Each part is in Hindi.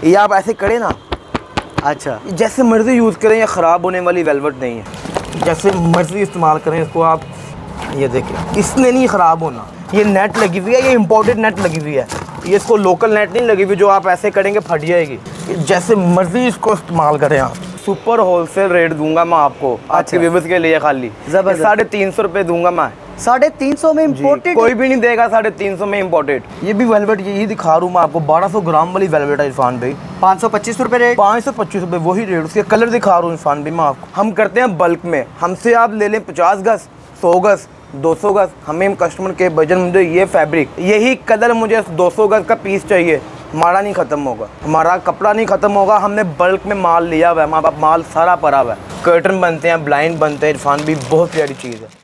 ये आप ऐसे करें ना, अच्छा जैसे मर्जी यूज़ करें, ये ख़राब होने वाली वेलवेट नहीं है। जैसे मर्जी इस्तेमाल करें इसको आप, ये देखिए इसने नहीं ख़राब होना। ये नेट लगी हुई है, ये इम्पोर्टेड नेट लगी हुई है, ये इसको लोकल नेट नहीं लगी हुई जो आप ऐसे करेंगे फट जाएगी। जैसे मर्जी इसको इस्तेमाल करें आप। सुपर होलसेल रेट दूंगा मैं आपको, आपके व्यूअर्स के लिए खाली 350 रुपये दूंगा मैं। 350 में इम्पोर्टेड? कोई भी नहीं देगा 350 में इम्पोर्टेड। ये भी वेलवेट यही दिखा रहा हूँ मैं आपको, 1200 ग्राम वाली वेलवेट है इरफान भाई। 525 रुपये रेट? 525 रुपये वही रेट, उसके कलर दिखा रहा हूँ इरफान भाई मैं आपको। हम करते हैं बल्क में, हमसे आप ले लें 50 गज, 100 गज, 200 गज, हमें कस्टमर के बजट मुझे ये फैब्रिक, यही कलर मुझे 200 गज का पीस चाहिए, हमारा नहीं ख़त्म होगा, हमारा कपड़ा नहीं ख़त्म होगा। हमने बल्क में माल लिया हुआ है, हमारा माल सारा पड़ा हुआ है। कर्टन बनते हैं, ब्लाइंड बनते हैं इरफान भी, बहुत प्यारी चीज़ है।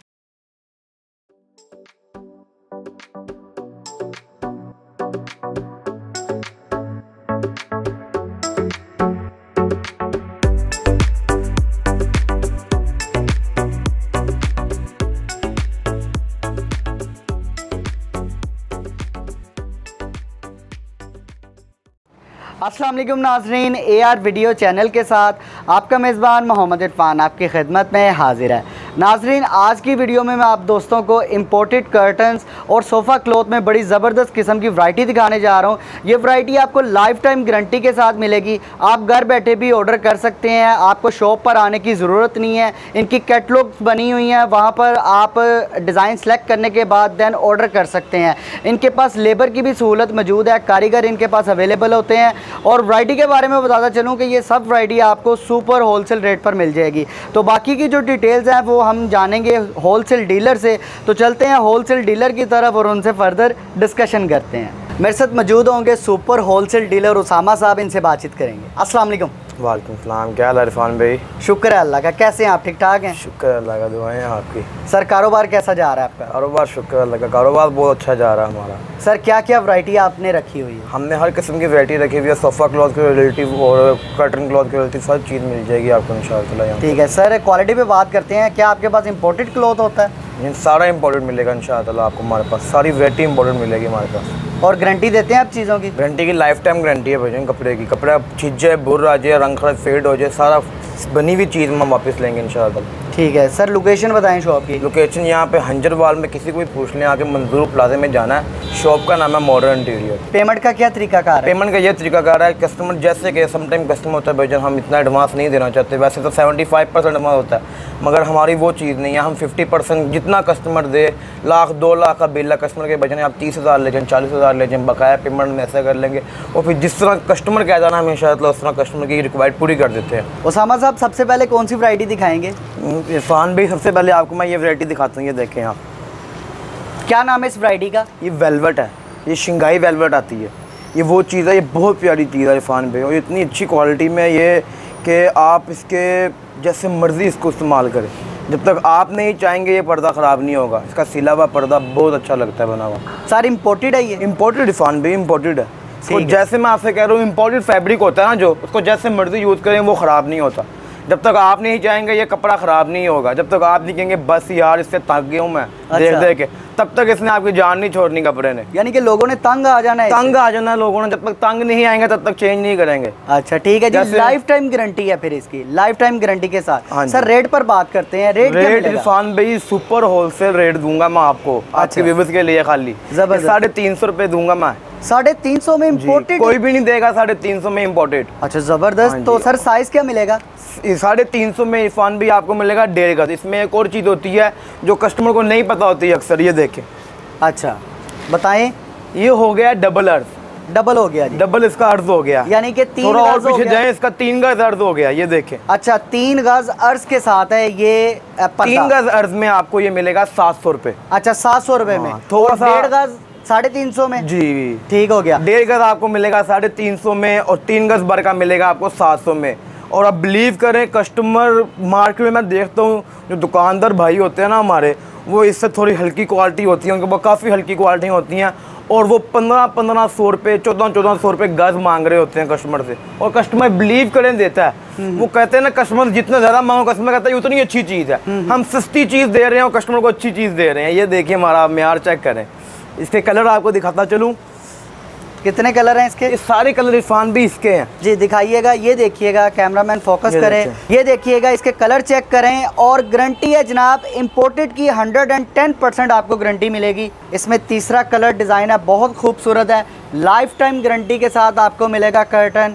अस्सलाम वालेकुम नाज़रीन, AR वीडियो चैनल के साथ आपका मेज़बान मोहम्मद इरफान आपकी खिदमत में हाजिर है। नाज़रीन, आज की वीडियो में मैं आप दोस्तों को इम्पोर्टेड कर्टन्स और सोफ़ा क्लॉथ में बड़ी ज़बरदस्त किस्म की वैरायटी दिखाने जा रहा हूँ। ये वैरायटी आपको लाइफ टाइम गारंटी के साथ मिलेगी। आप घर बैठे भी ऑर्डर कर सकते हैं, आपको शॉप पर आने की ज़रूरत नहीं है। इनकी कैटलॉग बनी हुई हैं, वहाँ पर आप डिज़ाइन सेलेक्ट करने के बाद दैन ऑर्डर कर सकते हैं। इनके पास लेबर की भी सहूलत मौजूद है, कारीगर इनके पास अवेलेबल होते हैं। और वैरायटी के बारे में बताता चलूँ कि ये सब वैरायटी आपको सुपर होलसेल रेट पर मिल जाएगी। तो बाकी की जो डिटेल्स हैं वो हम जानेंगे होलसेल डीलर से। तो चलते हैं होलसेल डीलर की तरफ और उनसे फर्दर डिस्कशन करते हैं। मेरे साथ मौजूद होंगे सुपर होलसेल डीलर उसामा साहब, इनसे बातचीत करेंगे। अस्सलाम वालेकुम। वालेकुम सलाम, क्या हाल है इरफान भाई? शुक्र है अल्लाह का, कैसे हैं आप? ठीक ठाक हैं? शुक्र है अल्लाह का, दुआएं हैं आपकी। सर कारोबार कैसा जा रहा है आपका? कारोबार शुक्र अल्लाह का, कारोबार बहुत अच्छा जा रहा है हमारा। सर क्या क्या वैरायटी आपने रखी हुई है? हमने हर किस्म की वैरायटी रखी हुई है, सोफ़ा क्लॉथ के रिलेटिव और कर्टन क्लॉथ के रिलेटिव सब चीज़ मिल जाएगी आपको इंशाअल्लाह। ठीक है सर, क्वालिटी पे बात करते हैं। क्या आपके पास इंपोर्टेड क्लॉथ होता है? ये सारा इंपोर्टेड मिलेगा इंशाअल्लाह आपको, हमारे पास सारी वैरायटी इंपोर्टेड मिलेगी हमारे पास। और गारंटी देते हैं आप चीज़ों की? गारंटी की लाइफ टाइम गारंटी है भाई कपड़े की। कपड़ा छिज जाए, बुर आ जाए, रंग खराब फेड हो जाए, सारा बनी हुई चीज़ हम वापस लेंगे इंशाअल्लाह। ठीक है सर, लोकेशन बताएं शॉप की। लोकेशन यहाँ पे हंजरवाल में, किसी को भी पूछ लें आके, मंजूर प्लाजा में जाना है। शॉप का नाम है मॉडर्न इंटीरियर। पेमेंट का क्या तरीकाकार है? पेमेंट का ये तरीकाकार है, कस्टमर जैसे कि समटाइम कस्टमर होता है भाईजान हम इतना एडवांस नहीं देना चाहते, वैसे तो 75% एडवांस होता है, मगर हमारी वो चीज़ नहीं है। हम 50% जितना कस्टमर दे, 1 लाख 2 लाख का बिल है कस्टमर के बजाय आप 30,000 ले जाएँ, 40,000 ले जाएँ, बकाया पेमेंट में ऐसा कर लेंगे। और फिर जिस तरह कस्टमर कह जाना हम इंशाअल्लाह उस तरह कस्टमर की रिक्वायर्ड पूरी कर देते हैं। उसामा साहब सबसे पहले कौन सी वैरायटी दिखाएंगे? इरफान भाई सबसे पहले आपको मैं ये वैरायटी दिखाता हूँ, ये देखें आप। क्या नाम है इस वैरायटी का? ये वेलवेट है, ये शिंगाई वेलवेट आती है। ये वो चीज़ है, ये बहुत प्यारी चीज़ है इरफान भाई, और इतनी अच्छी क्वालिटी में ये कि आप इसके जैसे मर्ज़ी इसको इस्तेमाल करें। जब तक आप नहीं चाहेंगे ये पर्दा ख़राब नहीं होगा। इसका सिला हुआ पर्दा बहुत अच्छा लगता है बना हुआ। सर इम्पोर्टेड है ये? इम्पोर्टेड इरफान भाई, इम्पोर्टेड है। तो जैसे मैं आपसे कह रहा हूँ, इम्पोर्टेड फैब्रिक होता है ना जो, उसको जैसे मर्ज़ी यूज़ करें वो ख़राब नहीं होता। जब तक आप नहीं चाहेंगे ये कपड़ा ख़राब नहीं होगा। जब तक आप नहीं कहेंगे बस यार इससे थक गया हूँ मैं देख देख के, तब तक इसने आपकी जान नहीं छोड़नी कपड़े ने। यानी कि लोगों ने तंग आ जाना है? तंग आ जाना है लोगों ने, जब तक तंग नहीं आएंगे तब तक चेंज नहीं करेंगे। अच्छा ठीक है जी, लाइफ टाइम गारंटी है फिर इसकी, लाइफ टाइम गारंटी के साथ। सर रेट पर बात करते हैं, रेट इरफान भाई सुपर होलसेल रेट दूंगा मैं आपको, आपके व्यूअर्स के लिए खाली 350 रुपये दूंगा मैं। 350 में इम्पोर्टेड? कोई भी नहीं देगा 350 में इम्पोर्टेड। अच्छा ज़बरदस्त। तो सर साइज़ क्या मिलेगा? 350 में इरफान भी आपको मिलेगा 1.5 गज। इसमें एक और चीज़ होती है जो कस्टमर को नहीं पता होती है अक्सर, ये देखें। अच्छा बताएं। ये हो गया डबल अर्ज। डबल हो गया जी? डबल इसका अर्ज हो गया, यानी कि 3 थोड़ा और पीछे जाए, इसका 3 गज अर्ज हो गया, ये देखें। अच्छा 3 गज अर्ज के साथ है ये 3 गज अर्ज में आपको ये मिलेगा 700 रुपये। अच्छा 700 रुपये में। थोड़ा सा 1.5 गज 350 में? जी ठीक हो गया। 1.5 गज आपको मिलेगा 350 में, और 3 गज भर का मिलेगा आपको 700 में। और अब बिलीव करें, कस्टमर मार्केट में मैं देखता हूँ जो दुकानदार भाई होते हैं ना हमारे, वो इससे थोड़ी हल्की क्वालिटी होती है, उनके पास काफ़ी हल्की क्वालिटी होती हैं, और वो 1500 रुपये 1400 रुपये गज मांग रहे होते हैं कस्टमर से। और कस्टमर बिलीव करें देता है। वो कहते हैं ना कस्टमर जितना ज़्यादा मांगो, कस्टमर कहता है उतनी अच्छी चीज़ है। हम सस्ती चीज़ दे रहे हैं और कस्टमर को अच्छी चीज़ दे रहे हैं। ये देखिए हमारा म्यार चेक करें। इसके कलर आपको दिखाता चलूँ, कितने कलर हैं इसके? ये सारे कलर इरफान भी इसके हैं जी, दिखाइएगा। ये देखिएगा, कैमरामैन फोकस करें, ये देखिएगा, इसके कलर चेक करें। और गारंटी है जनाब इम्पोर्टेड की, 110% आपको गारंटी मिलेगी। इसमें तीसरा कलर डिज़ाइन है, बहुत खूबसूरत है, लाइफ टाइम गारंटी के साथ आपको मिलेगा कर्टन।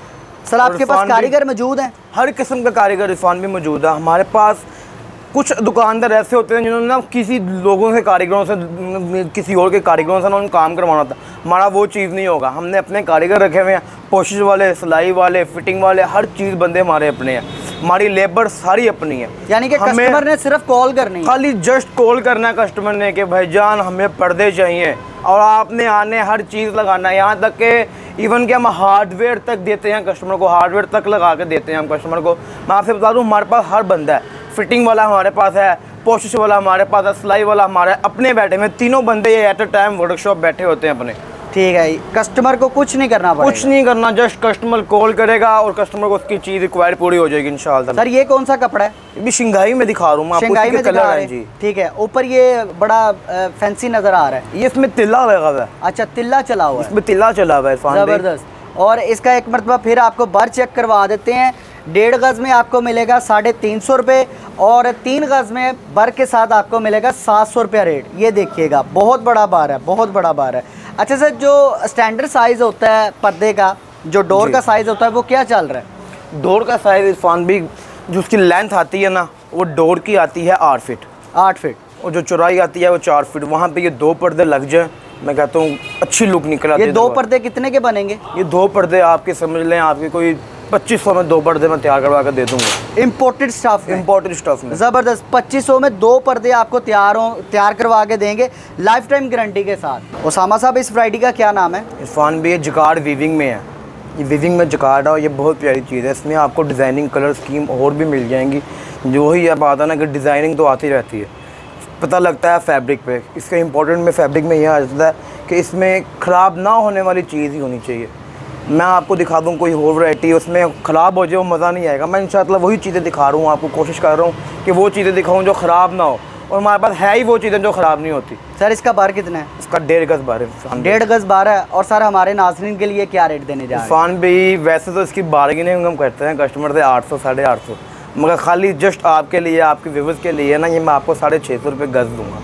सर आपके पास कारीगर मौजूद हैं? हर किस्म का कारीगर इरफान भी मौजूद है हमारे पास। कुछ दुकानदार ऐसे होते हैं जिन्होंने ना किसी लोगों से, कारीगरों से, किसी और के कारीगरों से ना उन्हें काम करवाना था। हमारा वो चीज़ नहीं होगा। हमने अपने कारीगर रखे हुए हैं, पोशिश वाले, सिलाई वाले, फिटिंग वाले, हर चीज़ बंदे हमारे अपने हैं। हमारी लेबर सारी अपनी है। यानी कि कस्टमर ने सिर्फ कॉल करनी है, खाली जस्ट कॉल करना है कस्टमर ने कि भाईजान हमें पर्दे चाहिए, और आपने आने हर चीज़ लगाना है। यहाँ तक कि इवन कि हम हार्डवेयर तक देते हैं कस्टमर को, हार्डवेयर तक लगा के देते हैं हम कस्टमर को। मैं आपसे बता दूँ, हमारे पास हर बंदा है। फिटिंग वाला हमारे पास है, पोशिश वाला हमारे पास है, सिलाई वाला हमारे अपने बैठे में, तीनों बंदे ये एट अ टाइम वर्कशॉप बैठे होते हैं अपने। ठीक है, कस्टमर को कुछ नहीं करना पड़ेगा, कुछ नहीं करना, जस्ट कस्टमर कॉल करेगा और कस्टमर को उसकी चीज़ रिक्वायर पूरी हो जाएगी इंशाल्लाह। सर ये कौन सा कपड़ा है? ये भी शिंगाई में दिखा रहा हूँ मैं आपको, शिंगाई में कलर दिखा है जी। ठीक है, ऊपर ये बड़ा फैंसी नज़र आ रहा है। ये इसमें तिल्ला लगा हुआ है। अच्छा, तिल्ला चला हुआ है, इसमें तिल्ला चला हुआ है इरफान भाई। ज़बरदस्त। और इसका एक मरतबा फिर आपको बर चेक करवा देते हैं। 1.5 गज़ में आपको मिलेगा 350 रुपये, और 3 गज़ में बर के साथ आपको मिलेगा 700 रुपया रेट। ये देखिएगा, बहुत बड़ा बार है, बहुत बड़ा बार है। अच्छा सर, जो स्टैंडर्ड साइज़ होता है पर्दे का, जो डोर का साइज़ होता है, वो क्या चल रहा है? डोर का साइज़ इरफान भी, जो उसकी लेंथ आती है ना, वो डोर की आती है 8 फीट। 8 फीट। और जो चौड़ाई आती है वो 4 फीट। वहाँ पे ये 2 पर्दे लग जाए, मैं कहता हूँ अच्छी लुक निकल आती है। ये 2 पर्दे कितने के बनेंगे? ये 2 पर्दे आपके समझ लें, आपके कोई 2500 में 2 पर्दे मैं तैयार करवा कर दे दूँगा। इम्पोर्टेड स्टफ, इम्पोर्टेड स्टफ में ज़बरदस्त। 2500 में 2 पर्दे आपको तैयार करवा के देंगे, लाइफ टाइम गारंटी के साथ। उसामा साहब, इस वैरायटी का क्या नाम है? इरफान भी ये जिकार्ड वीविंग में है। ये वीविंग में जिकार्ड है, ये बहुत प्यारी चीज़ है। इसमें आपको डिज़ाइनिंग, कलर स्कीम और भी मिल जाएंगी। जो ही अब आता है ना कि डिज़ाइनिंग तो आती रहती है, पता लगता है फैब्रिक पे। इसका इम्पोर्टेंट में फैब्रिक में यह आ जाता है कि इसमें ख़राब ना होने वाली चीज़ ही होनी चाहिए। मैं आपको दिखा दूँ कोई और वैरायटी, उसमें ख़राब हो जाए, वो मज़ा नहीं आएगा। मैं इंशाअल्लाह वही चीज़ें दिखा रहा हूँ आपको, कोशिश कर रहा हूँ कि वो चीज़ें दिखाऊँ जो ख़राब ना हो, और हमारे पास है ही वो चीज़ें जो ख़राब नहीं होती। सर इसका बार कितना है? इसका 1.5 गज़ बार है। 1.5 गज़ बार है। और सर हमारे नाज़रीन के लिए क्या रेट देने जा रहे हैं? इरफान भाई वैसे तो इसकी बार्गेनिंग हम करते हैं कस्टमर से 800 850, मगर खाली जस्ट आपके लिए, आपके व्यूअर्स के लिए ना, ये मैं आपको 650 रुपये गज़ दूँगा।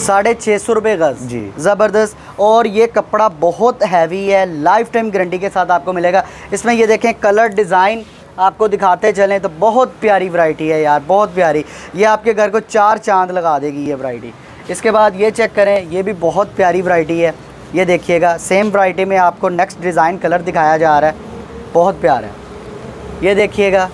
650 रुपये गज़ जी, ज़बरदस्त। और ये कपड़ा बहुत हैवी है, लाइफ टाइम गारंटी के साथ आपको मिलेगा। इसमें ये देखें, कलर डिज़ाइन आपको दिखाते चलें तो बहुत प्यारी वैरायटी है यार, बहुत प्यारी। ये आपके घर को 4 चांद लगा देगी ये वैरायटी। इसके बाद ये चेक करें, ये भी बहुत प्यारी वैरायटी है। ये देखिएगा, सेम वैरायटी में आपको नेक्स्ट डिज़ाइन कलर दिखाया जा रहा है, बहुत प्यारा है। ये देखिएगा,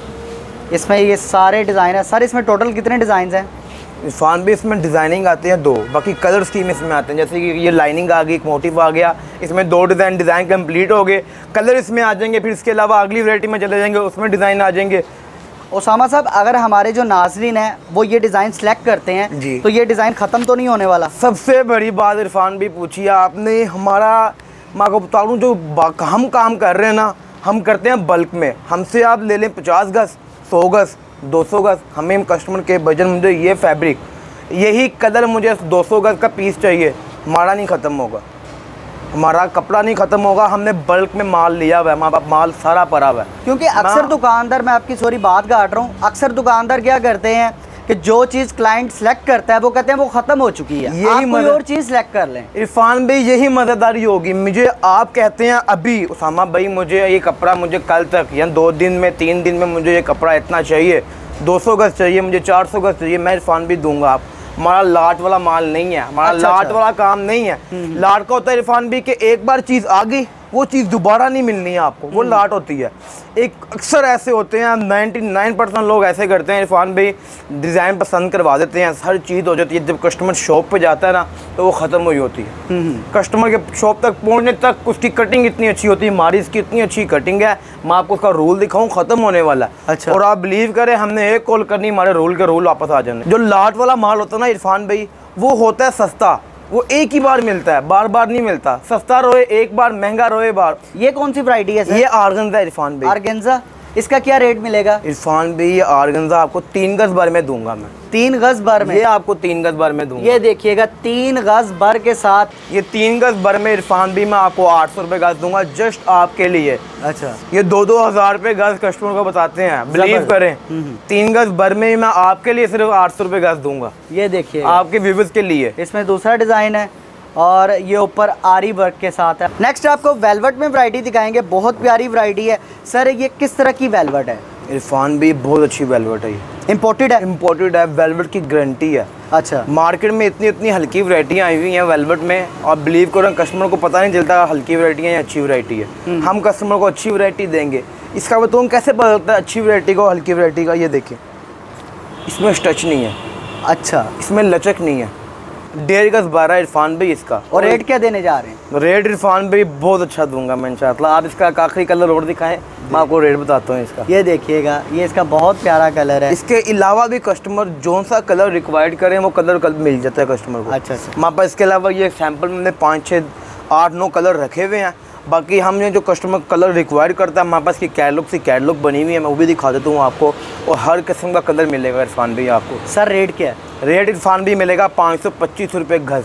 इसमें ये सारे डिज़ाइन है। सर इसमें टोटल कितने डिज़ाइन हैं? इरफान भी इसमें डिज़ाइनिंग आते हैं 2, बाकी कलर स्कीम इसमें आते हैं। जैसे कि ये लाइनिंग आ गई, एक मोटिव आ गया, इसमें 2 डिज़ाइन कंप्लीट हो गए, कलर इसमें आ जाएंगे। फिर इसके अलावा अगली वैरायटी में चले जाएंगे, उसमें डिज़ाइन आ जाएंगे। उसामा साहब, अगर हमारे जो नाज़रीन हैं वो ये डिज़ाइन सेलेक्ट करते हैं जी, तो ये डिज़ाइन ख़त्म तो नहीं होने वाला? सबसे बड़ी बात इरफान भी पूछी आपने, हमारा, मैं आपको बता दूँ, जो हम काम कर रहे हैं ना, हम करते हैं बल्क में। हमसे आप ले लें 50 गज़, 100 गज़, 200 गज़, हमें कस्टमर के बजट, मुझे ये फैब्रिक, यही कलर मुझे 200 गज़ का पीस चाहिए, हमारा नहीं ख़त्म होगा, हमारा कपड़ा नहीं ख़त्म होगा। हमने बल्क में माल लिया हुआ है, हमारे पास माल सारा पड़ा हुआ है। क्योंकि अक्सर दुकानदार, मैं आपकी सॉरी बात काट रहा हूँ, अक्सर दुकानदार क्या करते हैं कि जो चीज़ क्लाइंट सेलेक्ट करता है वो कहते हैं वो ख़त्म हो चुकी है, यही कोई और चीज़ सेलेक्ट कर लें। इरफान भाई यही मज़ेदारी होगी। मुझे आप कहते हैं अभी, उसामा भाई मुझे ये कपड़ा, मुझे कल तक या 2 दिन में, 3 दिन में मुझे ये कपड़ा इतना चाहिए, 200 गज़ चाहिए, मुझे 400 गज़ चाहिए, मैं इरफान भी दूंगा। आप, हमारा लाट वाला माल नहीं है, हमारा लाट वाला काम नहीं है। लाट का होता है इरफान भी कि एक बार चीज़ आ गई, वो चीज़ दोबारा नहीं मिलनी है आपको, वो लाट होती है। एक अक्सर ऐसे होते हैं, 99% लोग ऐसे करते हैं इरफान भाई, डिज़ाइन पसंद करवा देते हैं, हर चीज़ हो जाती है, जब कस्टमर शॉप पे जाता है ना तो वो ख़त्म हुई होती है। कस्टमर के शॉप तक पहुंचने तक उसकी कटिंग इतनी अच्छी होती है, हमारी इसकी इतनी अच्छी कटिंग है, मैं आपको उसका रूल दिखाऊँ, ख़त्म होने वाला है। अच्छा। और आप बिलीव करें, हमने एक कॉल करनी, हमारे रूल के रूल वापस आ जाने। जो लाट वाला माल होता है ना इरफान भाई, वो होता है सस्ता, वो एक ही बार मिलता है, बार बार नहीं मिलता। सस्ता रोए एक बार, महंगा रोए बार। ये कौन सी वैरायटी है सर? ये आर्गेन्जा है इरफान भाई। आर्गेन्जा। इसका क्या रेट मिलेगा? इरफान भाई ये ऑर्गेन्जा आपको 3 गज भर में दूंगा मैं। 3 गज भर में? ये आपको 3 गज भर में दूंगा। ये देखिएगा 3 गज भर के साथ, ये 3 गज भर में इरफान भाई मैं आपको 800 रुपये गज दूंगा जस्ट आपके लिए। अच्छा, ये 2-2 हज़ार रुपये गज कस्टमर को बताते हैं, बिलीव करें। 3 गज भर में मैं आपके लिए सिर्फ 800 रुपये गज दूंगा। ये देखिए आपके व्यूवर्स के लिए। इसमें दूसरा डिज़ाइन है और ये ऊपर आरी वर्क के साथ है। नेक्स्ट आपको वेलवेट में वैरायटी दिखाएंगे, बहुत प्यारी वैरायटी है। सर ये किस तरह की वेलवेट है? इरफान भी बहुत अच्छी वेलवेट है। ये इम्पोर्टेड है? इम्पोर्टेड है, वेलवेट की गारंटी है। अच्छा, मार्केट में इतनी हल्की वैरायटियाँ आई हुई हैं वेलवेट में, और बिलीव करो कस्टमर को पता नहीं चलता हल्की वैरायटी है या अच्छी वैरायटी है। हम कस्टमर को अच्छी वैरायटी देंगे। इसका बताऊँ कैसे पता चलता है अच्छी वैरायटी का हल्की वैरायटी का? ये देखिए, इसमें स्टच नहीं है। अच्छा, इसमें लचक नहीं है। 1.5 गज 12 इरफान भाई इसका। और रेट क्या देने जा रहे हैं? रेट इरफान भाई बहुत अच्छा दूंगा मैं इंशाल्लाह। आप इसका आखिरी कलर और दिखाएं, मैं आपको रेट बताता हूँ इसका। ये देखिएगा, ये इसका बहुत प्यारा कलर है। इसके अलावा भी कस्टमर जो सा कलर रिक्वायर्ड करें वो कलर मिल जाता है कस्टमर को। अच्छा अच्छा। हमारे पास इसके अलावा ये सैंपल में 5, 6, 8, 9 कलर रखे हुए हैं। बाकी हमने जो कस्टमर कलर रिक्वायर करता है, हमारे पास की कैटलॉग बनी हुई है, मैं वो भी दिखा देता हूँ आपको। और हर किस्म का कलर मिलेगा इरफान भाई आपको। सर रेट क्या है? रेट इरफान भी मिलेगा 525 रुपये गज।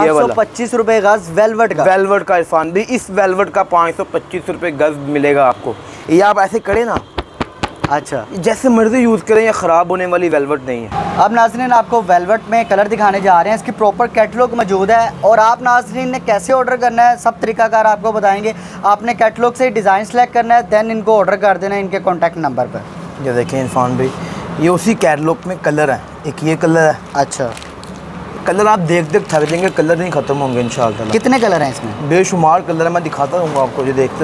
525 रुपये गज वेलवेट का? वेलवेट का इरफान भी, इस वेलवेट का 525 रुपये गज मिलेगा आपको। ये आप ऐसे करें ना, अच्छा, जैसे मर्जी यूज़ करें, या ख़राब होने वाली वेलवेट नहीं है। अब नाज़रीन आपको वेलवेट में कलर दिखाने जा रहे हैं। इसकी प्रॉपर कैटलॉग मौजूद है और आप नाज़रीन ने कैसे ऑर्डर करना है सब तरीकाकार आपको बताएंगे। आपने कैटलॉग से डिज़ाइन सेलेक्ट करना है, देन इनको ऑर्डर कर देना है इनके कॉन्टैक्ट नंबर पर। ये देखें इरफान भाई, ये उसी कैटलॉग में कलर है। एक ये कलर है। अच्छा, कलर आप देख थक जाएंगे, कलर नहीं ख़त्म होंगे इंशाल्लाह। कितने कलर हैं इसमें? बेशुमार कलर है, मैं दिखाता रहूँगा आपको, जो देखते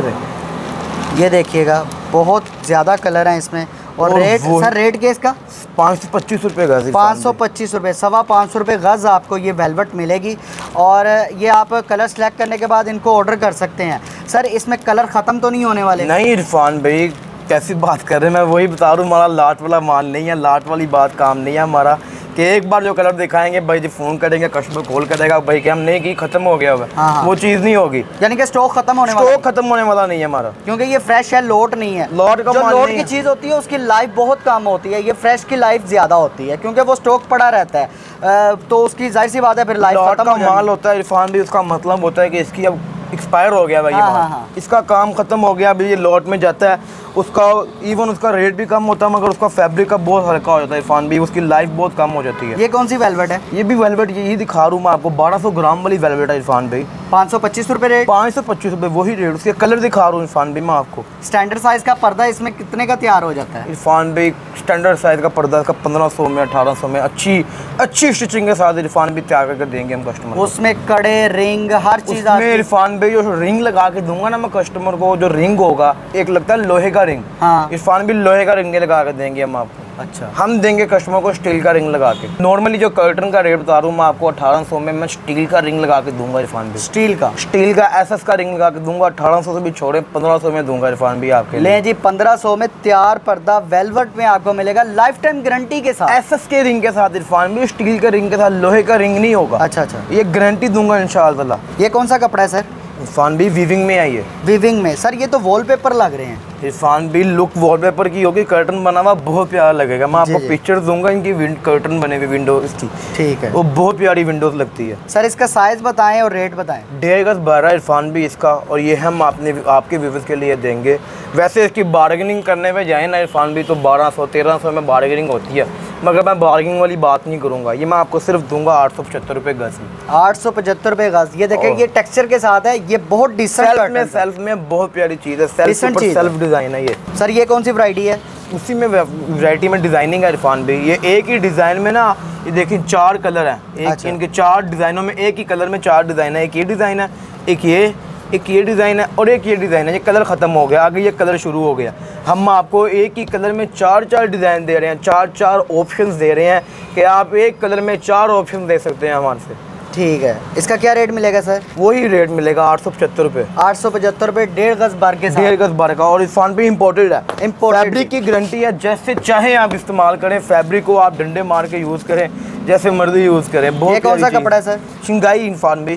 रहे। ये देखिएगा बहुत ज़्यादा कलर हैं इसमें। और रेट सर, रेट क्या इसका? 525 रुपये गज। 525 रुपये, 525 रुपये गज़ आपको ये वेलवेट मिलेगी। और ये आप कलर सेलेक्ट करने के बाद इनको ऑर्डर कर सकते हैं। सर इसमें कलर ख़त्म तो नहीं होने वाले? नहीं इरफान भाई, कैसी बात कर रहे हैं, मैं वही बता रहा हूँ, हमारा लाट वाला माल नहीं है, लाट वाली बात काम नहीं है हमारा। कि एक बार जो कलर दिखाएंगे भाई जी, फ़ोन करेंगे, कस्टमर कॉल करेगा भाई कि हमने की ख़त्म हो गया होगा। हाँ। वो चीज़ नहीं होगी, यानी कि स्टॉक खत्म होने वाला? स्टॉक खत्म होने वाला नहीं है हमारा, क्योंकि ये फ्रेश है, लोट नहीं है। लॉट का जो माल लोट नहीं की है। चीज़ होती है उसकी लाइफ बहुत कम होती है, ये फ्रेश की लाइफ ज़्यादा होती है क्योंकि वो स्टॉक पड़ा रहता है। तो उसकी जाहिर सी बात है फिर लाइफ लॉट खत्म का माल होता है इरफान भी, उसका मतलब होता है कि इसकी अब एक्सपायर हो गया भाई। हाँ। इसका काम ख़त्म हो गया, अभी ये लॉट में जाता है, उसका इवन उसका रेट भी कम होता है, मगर उसका फैब्रिक का बहुत हल्का हो जाता है इरफान भी, उसकी लाइफ बहुत कम हो जाती है। ये कौन सी वेलवेट है? ये भी वेलवेट, यही दिखा रहा हूँ मैं आपको, 1200 ग्राम वाली वेलवेट है इरफान भाई। 525 रुपये रेट? 525 रुपये वही रेट। उसके कलर दिखा रहा हूँ इरफान भाई मैं आपको। स्टैंडर्ड साइज़ का पर्दा इसमें कितने का तैयार हो जाता है? इरफान भाई स्टैंडर्ड साइज़ का पर्दा इसका 1500 में 1800 में अच्छी स्टिचिंग के साथ इरफान भी तैयार करके देंगे हम कस्टमर। उसमें कड़े, रिंग, हर चीज़ में इरफान भाई जो रिंग लगा के दूंगा ना मैं कस्टमर को, जो रिंग होगा, एक लगता है लोहे का रिंग। हाँ। इरफान भी लोहे का रिंग लगा के देंगे हम आपको। अच्छा, हम देंगे कस्टमर को स्टील का रिंग लगा के। नॉर्मली जो कर्टन का रेट बता रहा हूँ मैं आपको 1800 में, मैं स्टील का रिंग लगा के दूंगा इरफान भी। स्टील का एसएस का रिंग लगा के दूंगा। 1800 से भी छोड़े 1500 में दूंगा इरफान भी आपके ले जी। 1500 में तैयार पर्दा वेलवेट में आपको मिलेगा लाइफ टाइम गारंटी के साथ। एसएस के रिंग के साथ इरफान भी, स्टील के रिंग के साथ, लोहे का रिंग नहीं होगा। अच्छा, ये गारंटी दूंगा इंशाल्लाह। ये कौन सा कपड़ा है सर? इरफान भी वीविंग में आई है। वीविंग में? सर ये तो वॉलपेपर लग रहे हैं। इरफान भी लुक वॉलपेपर की होगी, कर्टन बना हुआ बहुत प्यारा लगेगा। मैं आपको पिक्चर दूंगा इनकी, कर्टन बने हुए विंडोज की। ठीक है, वो बहुत प्यारी विंडोज लगती है। सर इसका साइज बताएं और रेट बताएं। 1.5 गज 12 इरफान भी इसका, और ये हम आपके व्यूवर्स के लिए देंगे। वैसे इसकी बार्गेनिंग करने में जाए ना इरफान भी, तो 1200-1300 में बार्गेनिंग होती है, मगर मैं बार्गेनिंग वाली बात नहीं करूँगा। ये मैं आपको सिर्फ दूंगा 875 रुपये गज में। 875 रुपये गज। ये देखें, ये टेक्सचर के साथ है, ये बहुत डिसेंट सेल्फ में बहुत प्यारी चीज़ है। सेल्फ डिज़ाइन है ये। सर ये कौन सी वैरायटी है? उसी में वैरायटी में डिज़ाइनिंग है इरफान भाई। ये एक ही डिज़ाइन में ना, ये देखिए 4 कलर हैं। एक अच्छा। इनके 4 डिज़ाइनों में, एक ही कलर में 4 डिज़ाइन है। एक ये डिज़ाइन है, एक ये डिज़ाइन है, और एक ये डिज़ाइन है। ये कलर ख़त्म हो गया, आगे ये कलर शुरू हो गया। हम आपको एक ही कलर में 4 डिज़ाइन दे रहे हैं, 4 ऑप्शंस दे रहे हैं कि आप एक कलर में 4 ऑप्शन दे सकते हैं हमारे से। ठीक है, इसका क्या रेट मिलेगा सर? वही रेट मिलेगा 875 रुपये। 875 रुपये 1.5 गज बार के साथ। 1.5 गज बार का, और इरफान भी इम्पोर्टेड है। फैब्रिक की गारंटी है, जैसे चाहे आप इस्तेमाल करें। फैब्रिक को आप डंडे मार के यूज़ करें, जैसे मर्जी यूज़ करें। बहुत कौन सा कपड़ा है सर? शिंगाई इरफान भी।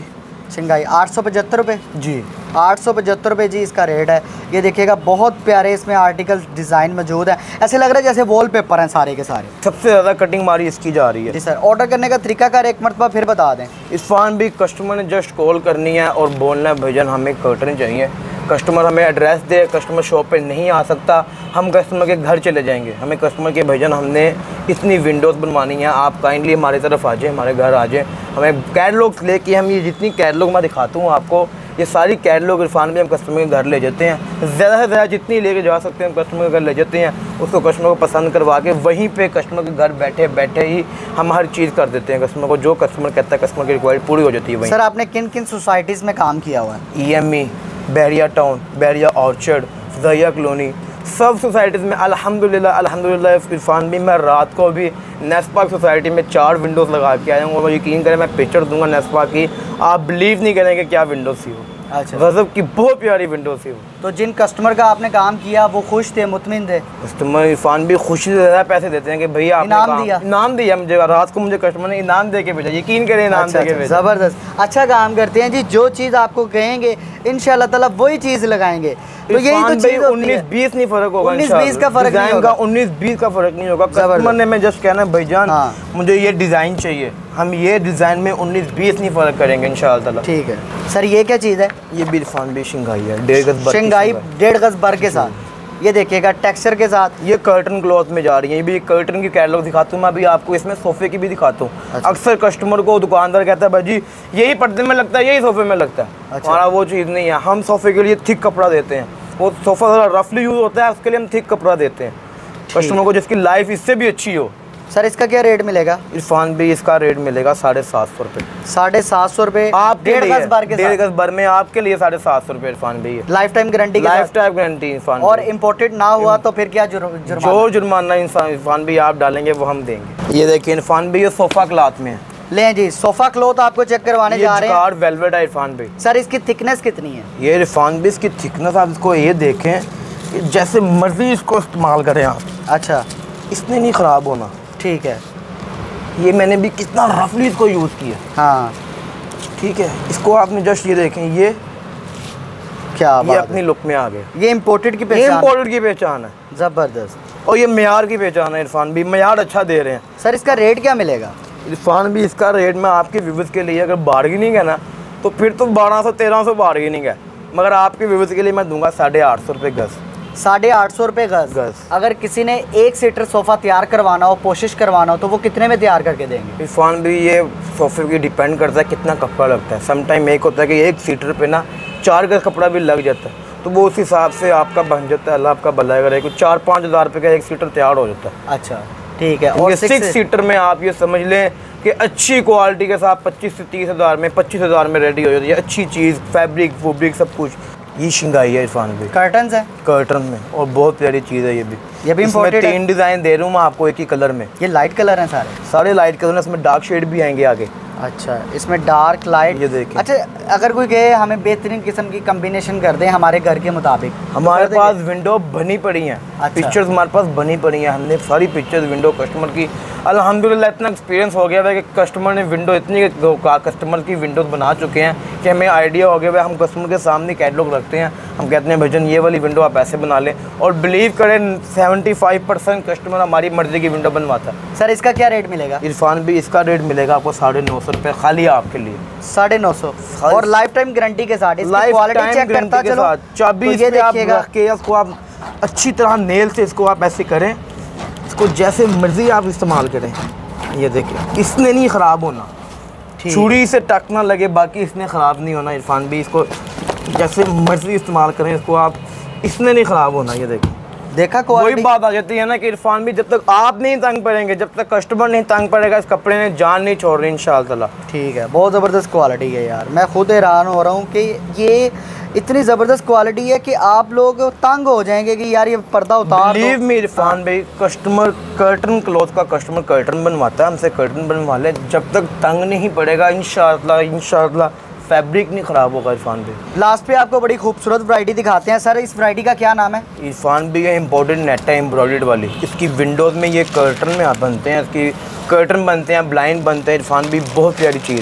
शिंगाई 875 रुपये जी, 875 रुपये जी इसका रेट है। ये देखिएगा बहुत प्यारे इसमें आर्टिकल डिज़ाइन मौजूद है, ऐसे लग रहा है जैसे वॉलपेपर हैं सारे के सारे। सबसे ज़्यादा कटिंग हमारी इसकी जा रही है जी सर। ऑर्डर करने का तरीकाकार एक मरतबा फिर बता दें। इरफान भी कस्टमर ने जस्ट कॉल करनी है और बोलना है भैया हमें कर्टन चाहिए। कस्टमर हमें एड्रेस दे, कस्टमर शॉप पे नहीं आ सकता, हम कस्टमर के घर चले जाएंगे। हमें कस्टमर के भैया हमने इतनी विंडोज़ बनवानी है, आप काइंडली हमारी तरफ आ जाए, हमारे घर आ जाए। हमें कैटलॉग लेके हम ये जितनी कैटलॉग मैं दिखाता हूँ आपको, ये सारी कैटलॉग इरफान भी हम कस्टमर के घर ले जाते हैं। ज़्यादा से ज़्यादा जितनी लेके जा सकते हैं हम कस्टमर के घर ले जाते हैं। उसको कस्टमर को पसंद करवा के वहीं पे कस्टमर के घर बैठे बैठे ही हम हर चीज़ कर देते हैं। कस्टमर को जो कस्टमर कहता है, कस्टमर की रिक्वायरमेंट पूरी हो जाती है वहीं। सर आपने किन किन सोसाइटीज़ में काम किया हुआ है? EME, Bahria town, Bahria orchard, Fazaia colony, सब सोसाइटीज़ में अल्हम्दुलिल्लाह इरफान भी मैं रात को भी नेस्पाक सोसाइटी में 4 विंडोज़ लगा के आया हूँ। और यकीन करें मैं पिक्चर दूंगा नेस्पाक की, आप बिलीव नहीं करेंगे क्या विंडोज़ थी वो। अच्छा, गज़ब की बहुत प्यारी विंडोज़ थी वो। तो जिन कस्टमर का आपने काम किया वो खुश थे, मुतमिन थे? कस्टमर इरफान भी खुशी से ज़्यादा पैसे देते हैं कि भैया आपने इनाम दिया मुझे। रात को मुझे कस्टमर ने इनाम दे के भेजा, यकीन करें इनाम दे के भेजा। ज़बरदस्त, अच्छा काम करते हैं जी। जो चीज़ आपको कहेंगे इंशाल्लाह ताला वही चीज़ लगाएंगे। तो यही तो चीज़ 19-20 नहीं फ़र्क होगा, 19-20 का फ़र्क नहीं होगा, 19-20 का फ़र्क नहीं होगा। कस्टमर ने मैं जस्ट कहना है भाईजान मुझे ये डिज़ाइन चाहिए, हम ये डिज़ाइन में 19-20 नहीं फ़र्क करेंगे इंशाल्लाह ताला। ठीक है सर। ये क्या चीज़ है? ये भी इरफान भी शिंगाई है, 1.5 गज़ शिंगाई 1.5 गज़ बर के साथ। ये देखिएगा टेक्सचर के साथ। ये कर्टन क्लॉथ में जा रही है। ये भी कर्टन की कैटलॉग दिखाता हूँ मैं अभी आपको, इसमें सोफ़े की भी दिखाता हूँ। अच्छा। अक्सर कस्टमर को दुकानदार कहता है भाई जी यही पर्दे में लगता है, यही सोफ़े में लगता है। अच्छा। हमारा वो चीज़ नहीं है, हम सोफ़े के लिए थिक कपड़ा देते हैं। वो सोफ़ा ज़रा रफली यूज़ होता है, उसके लिए हम थिक कपड़ा देते हैं कस्टमर को, जिसकी लाइफ इससे भी अच्छी हो। सर इसका क्या रेट मिलेगा? इरफान भी इसका रेट मिलेगा 750 रुपये। 750 रुपये आप 1.5 गज़ बर के साथ। 1.5 गज़ बर में आपके लिए 750 रुपये इरफान भी है। Life time guarantee, life time guarantee Irfan. और इम्पोर्टेड ना हुआ तो फिर क्या जुर्माना? जो जुर्माना इरफान भी आप डालेंगे वो हम देंगे। ये देखिए इरफान भी ये सोफ़ा क्लॉथ में है। लें जी, सोफ़ा क्लॉथ आपको चेक करवाने जा रहे हैं। वेलवेट है इरफान भी। सर इसकी थिकनेस कितनी है? ये इरफान भी इसकी थिकनेस आप इसको ये देखें, जैसे मर्जी इसको इस्तेमाल करें आप। अच्छा, इसने नहीं ख़राब होना। ठीक है। ये मैंने भी कितना रफली इसको यूज़ किया। हाँ ठीक है, इसको आपने जस्ट ये देखें, ये क्या ये अपनी लुक में आ गए। ये इम्पोर्टेड की ये पहचान, इम्पोर्टेड की पहचान है। ज़बरदस्त। और ये मेयार की पहचान है। इरफान भी मेयार अच्छा दे रहे हैं। सर इसका रेट क्या मिलेगा? इरफान भी इसका रेट मैं आपके व्यूवर्स के लिए अगर बार्गेनिंग है ना तो फिर तो 1200-1300 बार्गेनिंग है, मगर आपके व्यूवर्स के लिए मैं दूंगा 850 रुपये गज़। 850 रुपये गज़। अगर किसी ने 1 सीटर सोफ़ा तैयार करवाना हो, कोशिश करवाना हो, तो वो कितने में तैयार करके देंगे? इरफान भी ये सोफ़े की डिपेंड करता है कितना कपड़ा लगता है। सम टाइम एक होता है कि 1 सीटर पे ना 4 गज़ कपड़ा भी लग जाता है, तो वो उस हिसाब से आपका बन जाता है। अल्लाह आपका भला करे कि 4-5 हज़ार रुपये का 1 सीटर तैयार हो जाता है। अच्छा, ठीक है। और 6 सीटर में आप ये समझ लें कि अच्छी क्वालिटी के साथ 25 से 30 हज़ार में, 25 हज़ार में रेडी हो जाती है। अच्छी चीज़, फैब्रिक सब कुछ। ये शिंगाई है इरफान भी, कर्टन्स है कर्टन में, और बहुत प्यारी चीज़ है ये भी। इम्पोर्टेड है। 3 डिज़ाइन दे रहा हूँ मैं आपको एक ही कलर में। ये लाइट कलर हैं सारे लाइट कलर हैं, इसमें डार्क शेड भी आएंगे आगे। अच्छा, इसमें डार्क लाइट, ये देखिए। अच्छा, अगर कोई कहे हमें बेहतरीन किस्म की कम्बिनेशन कर दें हमारे घर के मुताबिक, हमारे पास विंडो बनी पड़ी हैं। अच्छा। पिक्चर्स हमारे पास बनी पड़ी हैं, हमने सारी पिक्चर्स विंडो कस्टमर की अल्हम्दुलिल्लाह इतना एक्सपीरियंस हो गया है कि कस्टमर ने विंडो इतनी कस्टमर की विंडोज़ बना चुके हैं कि हमें आइडिया हो गया है। हम कस्टमर के सामने कैटलॉग रखते हैं, हम कहते हैं भजन ये वाली विंडो आप ऐसे बना लें, और बिलीव करें 75% कस्टमर हमारी मर्ज़ी की विंडो बनवाता है। सर इसका क्या रेट मिलेगा? इरफान भी इसका रेट मिलेगा आपको 950 रुपये खाली आपके लिए। 950 और लाइफ टाइम गारंटी के साथ। लाइफ क्वालिटी चेक करता चलो, चाबी तो ये देखिएगा के इसको आप अच्छी तरह नेल से इसको आप ऐसे करें, इसको जैसे मर्जी आप इस्तेमाल करें। ये देखिए, इसने नहीं ख़राब होना, छुरी से टक ना लगे, बाकी इसने ख़राब नहीं होना। इरफान भी इसको जैसे मर्जी इस्तेमाल करें इसको आप, इसने नहीं ख़राब होना। ये देखिए, देखा वही बात आ जाती है ना कि इरफान भी जब तक आप नहीं तंग पड़ेंगे, जब तक कस्टमर नहीं तंग पड़ेगा, इस कपड़े ने जान नहीं छोड़ रही इंशाअल्लाह। ठीक है, बहुत ज़बरदस्त क्वालिटी है यार, मैं खुद हैरान हो रहा हूँ कि ये इतनी ज़बरदस्त क्वालिटी है कि आप लोग तंग हो जाएंगे कि यार ये पर्दा उतार दो। बिलीव मी इरफान भाई, कस्टमर कर्टन क्लॉथ का कस्टमर कर्टन बनवाता है, हमसे कर्टन बनवा ले, जब तक तंग नहीं पड़ेगा इंशाअल्लाह फैब्रिक नहीं ख़राब होगा। इरफान भाई लास्ट पे आपको बड़ी खूबसूरत वैरायटी दिखाते हैं। सर इस वैरायटी का क्या नाम है? इरफान भी ये इम्पोर्टेड नेट है, एम्ब्रॉयडर्ड वाली। इसकी विंडोज़ में ये कर्टन में बनते हैं, इसकी कर्टन बनते हैं, ब्लाइंड बनते हैं। इरफान भी बहुत प्यारी चीज़ है।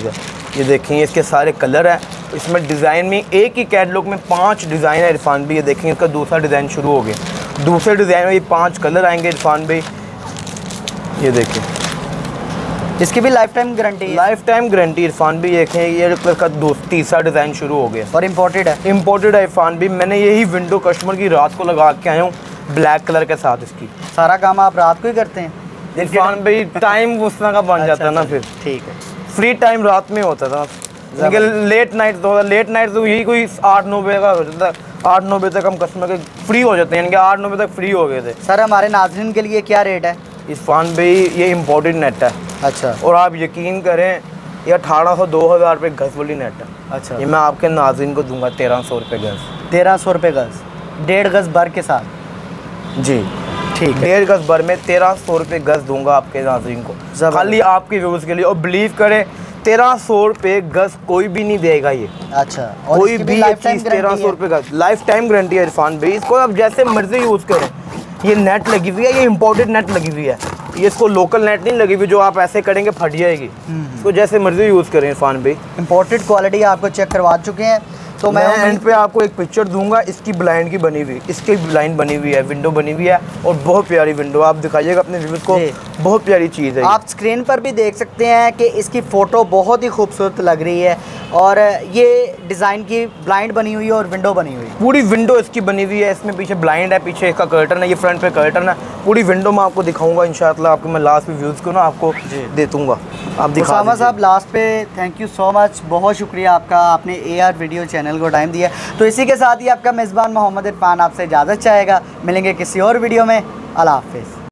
ये देखेंगे इसके सारे कलर है। इसमें डिज़ाइन में एक ही कैटलॉग में 5 डिज़ाइन है इरफान भाई। ये देखेंगे इसका दूसरा डिज़ाइन शुरू हो गया। दूसरे डिज़ाइन में ये 5 कलर आएंगे इरफान भाई। ये देखें, इसकी भी लाइफ टाइम गारंटी है। लाइफ टाइम गारंटी इरफान भाई। देखें ये का तीसरा डिज़ाइन शुरू हो गया और इम्पोर्टेड है। इम्पोर्टेड है इरफान भाई। मैंने यही विंडो कस्टमर की रात को लगा के आया हूँ ब्लैक कलर के साथ। इसकी सारा काम आप रात को ही करते हैं इरफान भाई? टाइम उस तरह का बन जाता है ना, फिर ठीक है। फ्री टाइम रात में होता था, लेकिन लेट नाइट तो लेट नाइट तो यही कोई 8-9 बजे का हो जाता है। 8-9 बजे तक हम कस्टमर के फ्री हो जाते हैं, यानी कि 8-9 बजे तक फ्री हो गए थे। सर हमारे नाज़रीन के लिए क्या रेट है इरफान भाई? ये इम्पोर्टेड नेट है। अच्छा। और आप यकीन करें ये 1800-2000 रुपये गज वाली नेट है। अच्छा। ये मैं आपके नाज़रीन को दूंगा 1300 रुपये गज। 1300 रुपये गज, 1.5 गज भर के साथ? जी ठीक है। 1.5 गज भर में 1300 रुपये गज दूंगा आपके नाज़रीन को, खाली आपके व्यूज़ के लिए। और बिलीव करें 1300 रुपये गज कोई भी नहीं देगा ये। अच्छा। और कोई भी चीज़ 1300 रुपये गज लाइफ टाइम गारंटी है इरफान भाई। इसको आप जैसे मर्जी यूज़ करें। ये नेट लगी हुई है, ये इम्पोर्टेड नेट लगी हुई है। ये इसको लोकल नेट नहीं लगी हुई जो आप ऐसे करेंगे फट जाएगी। इसको जैसे मर्जी यूज़ करें इरफान भाई। इम्पोर्टेड क्वालिटी आपको चेक करवा चुके हैं। तो मैं एंड पे आपको एक पिक्चर दूंगा इसकी ब्लाइंड की बनी हुई। इसकी ब्लाइंड बनी हुई है, विंडो बनी हुई है और बहुत प्यारी विंडो। आप दिखाइएगा अपने व्यूअर्स को, बहुत प्यारी चीज़ है। आप स्क्रीन पर भी देख सकते हैं कि इसकी फ़ोटो बहुत ही खूबसूरत लग रही है। और ये डिज़ाइन की ब्लाइंड बनी हुई है और विंडो बनी हुई है। पूरी विंडो इसकी बनी हुई है। इसमें पीछे ब्लाइंड है, पीछे इसका कर्टन है, ये फ्रंट पे कर्टन है। पूरी विंडो में आपको दिखाऊंगा इंशाल्लाह। आपको मैं लास्ट पे व्यूज़ को ना आपको दे दूँगा। आप दिखा उसामा साहब लास्ट पे थैंक यू सो मच, बहुत शुक्रिया आपका, आपने AR वीडियो चैनल को टाइम दिया। तो इसी के साथ ही आपका मेज़बान मोहम्मद इरफान आपसे इजाज़त चाहेगा। मिलेंगे किसी और वीडियो में। अल्लाह हाफ़िज़।